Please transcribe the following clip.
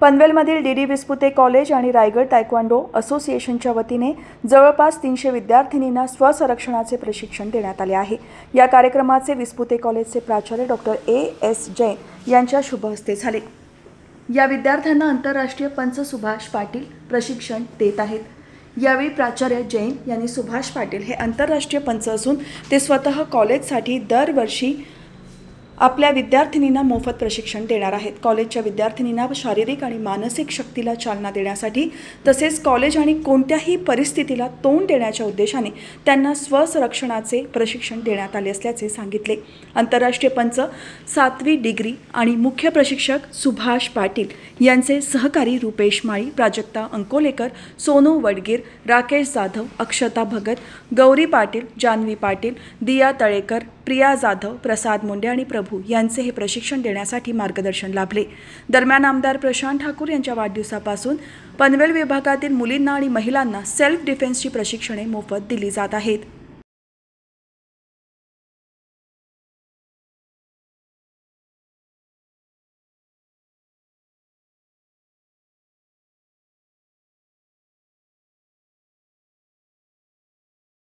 पनवेलमधील D Vispute college आणि Raigad taekwondo असोसिएशनच्या वतीने जवळपास 300 विद्यार्थिनींना स्वसंरक्षणाचे प्रशिक्षण देण्यात आले आहे। या कार्यक्रमाचे विस्पुते कॉलेजचे प्राचार्य डॉक्टर A.S. जैन यांच्या शुभ हस्ते झाले। या विद्यार्थ्यांना आंतरराष्ट्रीय पंच सुभाष पाटील प्रशिक्षण देत आहेत। यावेळी प्राचार्य जैन यांनी सुभाष पाटील हे आंतरराष्ट्रीय पंच असून ते स्वतः कॉलेजसाठी दरवर्षी आपल्या विद्यार्थिनींना मोफत प्रशिक्षण देणार आहेत। कॉलेजच्या विद्यार्थिनींना शारीरिक आणि मानसिक शक्तीला चालना देण्यासाठी तसेच कॉलेज आणि कोणत्याही परिस्थितीला तोंड देण्याच्या उद्देशाने त्यांना स्वसंरक्षणाचे प्रशिक्षण देण्यात आले असल्याचे सांगितले। आंतरराष्ट्रीय पंच 7वी डिग्री आणि मुख्य प्रशिक्षक सुभाष पाटील यांचे सहकारी रुपेश माळी, प्राजक्ता अंकोलेकर, सोनू वडगीर, राकेश जाधव, अक्षता भगत, गौरी पाटील, जानवी पाटील, दिया तळेकर, प्रिया जाधव, प्रसाद मुंडे आणि प्रभू यांचे हे प्रशिक्षण देण्यासाठी मार्गदर्शन लाभले। दरम्यान आमदार प्रशांत ठाकूर यांच्या वाढदिवसापासून पनवेल विभागातील मुलींना आणि महिलांना सेल्फ डिफेन्सची प्रशिक्षणे मोफत दिली जात आहेत।